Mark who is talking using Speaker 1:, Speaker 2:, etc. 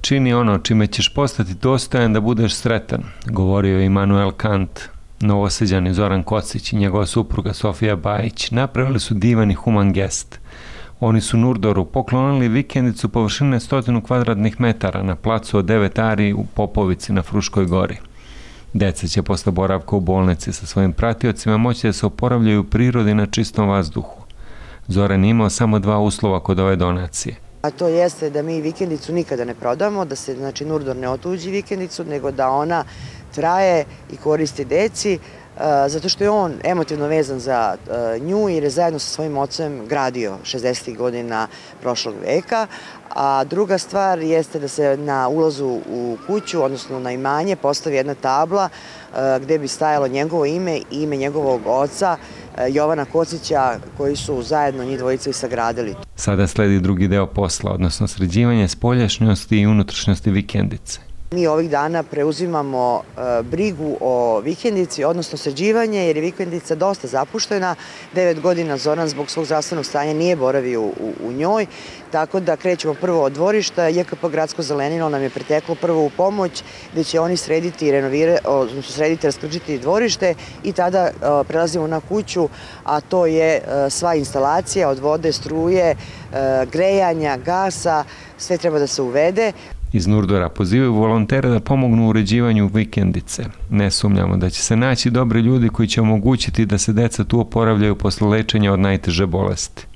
Speaker 1: čini ono čime ćeš postati dostojan da budeš sretan, govorio je Immanuel Kant. Novosađani Zoran Kocić i njegova supruga Sofija Bajić napravili su divan i human gest. Oni su Nurdoru poklonili vikendicu površine 100 kvadratnih metara na placu od 9 ari u Popovici na Fruškoj gori. Deca će posle boravka u bolnici sa svojim pratiocima moći da se oporavljaju u prirodi na čistom vazduhu. Zoran je imao samo 2 uslova kod ove donacije.
Speaker 2: A to jeste da mi vikendicu nikada ne prodamo, da se Nurdor ne otuđi vikendicu, nego da ona traje i koristi deci, zato što je on emotivno vezan za nju jer je zajedno sa svojim ocem gradio 60. godina prošlog veka. A druga stvar jeste da se na ulazu u kuću, odnosno na imanje, postavi jedna tabla gde bi stajalo njegovo ime i ime njegovog oca, Jovana Kocića, koji su zajedno njih dvojica i sagradili.
Speaker 1: Sada sledi drugi deo posla, odnosno sređivanje spoljašnjosti i unutrašnjosti vikendice.
Speaker 2: Mi ovih dana preuzimamo brigu o vikendici, odnosno sređivanje, jer je vikendica dosta zapuštena. 9 godina Zoran zbog svog zdravstvenog stanja nije boravio u njoj, tako da krećemo prvo od dvorišta. JKP Gradsko zelenilo nam je preteklo prvo u pomoć, gde će oni srediti i raskrčiti dvorište i tada prelazimo na kuću, a to je sva instalacija od vode, struje, grejanja, gasa, sve treba da se uvede.
Speaker 1: Iz Nurdora pozivaju volontere da pomognu u uređivanju vikendice. Ne sumnjamo da će se naći dobri ljudi koji će omogućiti da se deca tu oporavljaju posle lečenja od najteže bolesti.